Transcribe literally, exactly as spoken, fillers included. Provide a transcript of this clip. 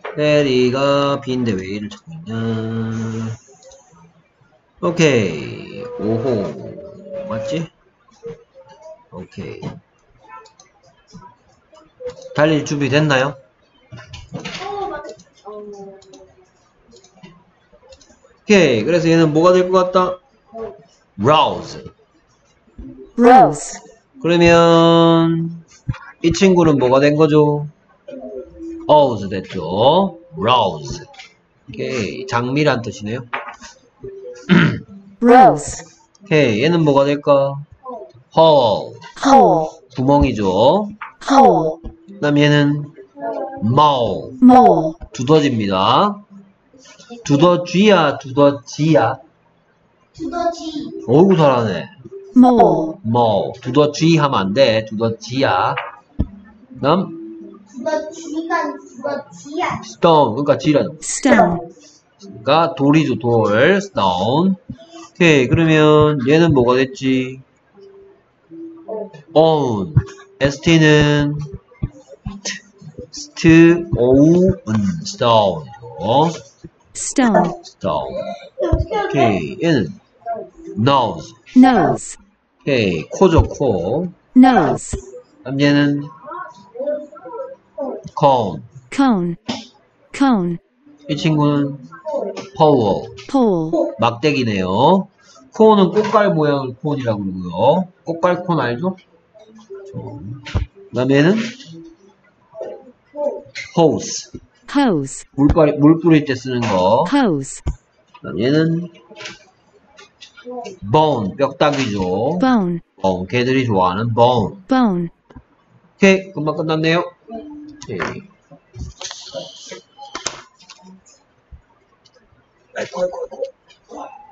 에리가 B인데 왜 A를 찾고 있냐. 오케이. 오호. 맞지? 오케이. 달릴 준비 됐나요? 오케이. 그래서 얘는 뭐가 될 것 같다? Rose. Rose. 그러면 이 친구는 뭐가 된 거죠? Rose 됐죠? Rose. 오케이. 장미란 뜻이네요. Rose. 오케이. 얘는 뭐가 될까? Hole. Hole. 구멍이죠. Hole. 그 다음 얘는 Mole. Mole. 두더지입니다. 두더쥐야, 두더지야? 두더지. 어이구 잘하네. Mole. 뭐 두더쥐 하면 안 돼. 두더지야. 그 다음 두더지가 두더지야. stone. 그러니까 지란. Stone. 그러니까 돌이죠. 돌. stone. 오케이. 그러면 얘는 뭐가 됐지? own. st는 st, own, stone. Stone. stone. 오케이. 얘는 nose. Nose. 오케이. 코죠, 코. Nose. 그럼 얘는 cone. Cone. Cone. 이 친구는 pole. Pole. 막대기네요. 코어는 꽃갈 모양을 콘이라고 그러고요. 꽃갈 콘 알죠? 그 다음에 얘는 hose. Hose. 물가리, 물 뿌릴 때 쓰는 거. Hose. 그 다음에 얘는 bone. 뼈다귀죠. Bone. bone. 개들이 좋아하는 bone. Bone. 오케이. 금방 끝났네요. 오케이. 아이고, 아이고, 아이고.